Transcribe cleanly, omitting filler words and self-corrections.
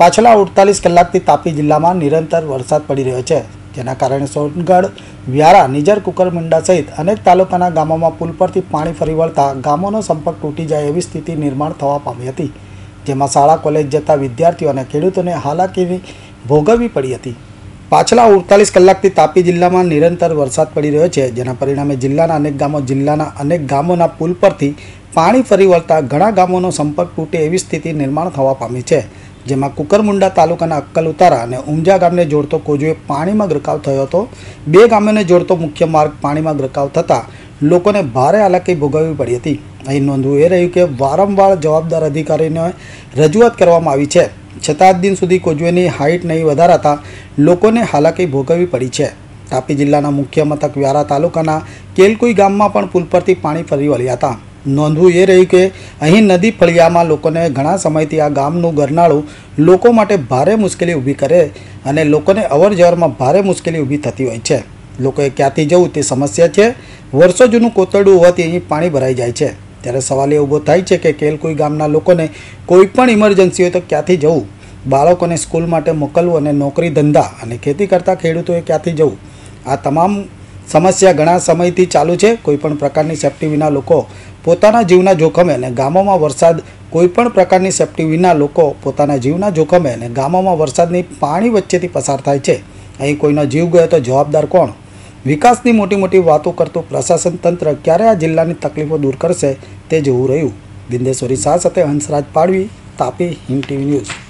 પાછલા 48 કલાકથી તાપી જિલ્લામાં નિરંતર વરસાદ પડી રહ્યો છે, જેના કારણે સોનગઢ, વ્યારા, નિઝર, કુકરમુંડા સહિત અનેક તાલુકાના ગામોમાં પુલ પરથી પાણી ફરી વળતા ગામોનો સંપર્ક તૂટી જાય એવી સ્થિતિ નિર્માણ થવા પામી હતી, જેમાં શાળા કોલેજ જતા વિદ્યાર્થીઓ અને ખેડૂતોને હાલાકી ભોગવવી પડી હતી। પાછલા 48 કલાકથી તાપી જિલ્લામાં નિરંતર વરસાદ પડી રહ્યો છે, જેના પરિણામે જિલ્લાના અનેક ગામોના પુલ પરથી પાણી ફરી વળતા ઘણા ગામોનો સંપર્ક તૂટે એવી સ્થિતિ નિર્માણ થવા પામી છે, જેમાં કુકરમુંડા તાલુકાના અક્કલ ઉતારા અને ઊંઝા ગામને જોડતો કોઝવે પાણીમાં ગરકાવ થયો હતો। બે ગામોને જોડતો મુખ્ય માર્ગ પાણીમાં ગરકાવ થતાં લોકોને ભારે હાલાકી ભોગવવી પડી હતી। અહીં નોંધવું એ રહ્યું કે વારંવાર જવાબદાર અધિકારીને રજૂઆત કરવામાં આવી છે, છતાં આજ દિન સુધી કોઝવેની હાઇટ નહીં વધારાતા લોકોને હાલાકી ભોગવવી પડી છે। તાપી જિલ્લાના મુખ્ય મથક વ્યારા તાલુકાના કેલકુઈ ગામમાં પણ પુલ પરથી પાણી ફરી વળ્યા હતા। નોંધવું એ રહ્યું કે અહીં નદી ફળિયામાં લોકોને ઘણા સમયથી આ ગામનું ગરનાળું લોકો માટે ભારે મુશ્કેલી ઊભી કરે અને લોકોને અવર જવરમાં ભારે મુશ્કેલી ઊભી થતી હોય છે। લોકોએ ક્યાંથી જવું તે સમસ્યા છે। વર્ષો જૂનું કોતરડું હોવાથી અહીં પાણી ભરાઈ જાય છે, ત્યારે સવાલ એ ઊભો થાય છે કે કેલકુઈ ગામના લોકોને કોઈ પણ ઇમરજન્સી હોય તો ક્યાંથી જવું, બાળકોને સ્કૂલ માટે મોકલવું અને નોકરી ધંધા અને ખેતી કરતા ખેડૂતોએ ક્યાંથી જવું, આ તમામ સમસ્યા ઘણા સમયથી ચાલુ છે। કોઈપણ પ્રકારની સેફટી વિના લોકો પોતાના જીવના જોખમે અને ગામોમાં પોતાના જીવના જોખમે અને ગામોમાં વરસાદની પાણી વચ્ચેથી પસાર થાય છે। અહીં કોઈનો જીવ ગયો તો જવાબદાર કોણ? વિકાસની મોટી મોટી વાતો કરતું પ્રશાસન તંત્ર ક્યારે આ જિલ્લાની તકલીફો દૂર કરશે તે જોવું રહ્યું। બિંદેશ્વરી શાહ સાથે હંસરાજ પાડવી, તાપી, હિન્દ ટીવી ન્યૂઝ।